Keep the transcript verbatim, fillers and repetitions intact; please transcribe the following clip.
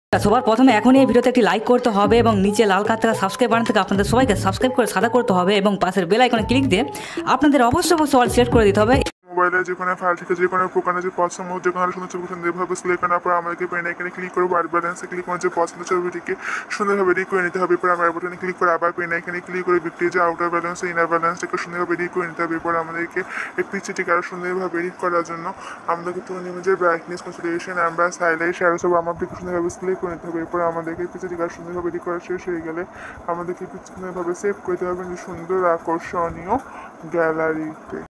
সবার প্রথমে এখনই এই ভিডিওতে একটি লাইক করতে হবে এবং নিচে লাল কার থেকে সাবস্ক্রাইব বাটন থেকে আপনাদের সবাইকে সাবস্ক্রাইব করে সাদা করতে হবে এবং পাশের বেল আইকনে ক্লিক দিয়ে আপনাদের অবশ্যই অবশ্যই অল সিলেক্ট করে দিতে হবে। মোবাইলে যে কোনো ফাইল থেকে যে কোনো প্রকারের যে পছন্দ যে কোনো সুন্দর ছবি সুন্দরভাবে সিলেক্ট করার পর আমাদেরকে পেন এখানে ক্লিক করবো আর ব্যালেন্সে ক্লিক করে যে পছন্দ ছবিটিকে সুন্দরভাবে এডিট করে নিতে হবে। এরপর আমরা বাটনে ক্লিক করে আবার পেন এখানে ক্লিক করে বিক্রি যে আউটার ব্যালেন্স ইনার ব্যালেন্সটাকে সুন্দরভাবে এডিট করে নিতে হবে। এরপর আমাদেরকে এই পিকচারটিকে আরও সুন্দরভাবে এডিট করার জন্য আমাদেরকে তুলে ইমেজের ব্রাইটনেস কনসিডারেশন আমরা হাইলাইট শ্যাডো সব আমাদেরকে সুন্দরভাবে সিলেক্ট করে নিতে হবে। এরপর আমাদেরকে এই পিকচারটিকে আরও সুন্দরভাবে এডিট করা শেষ হয়ে গেলে আমাদেরকে পিকচার সুন্দরভাবে সেভ করতে হবে সুন্দর আকর্ষণীয় গ্যালারিতে।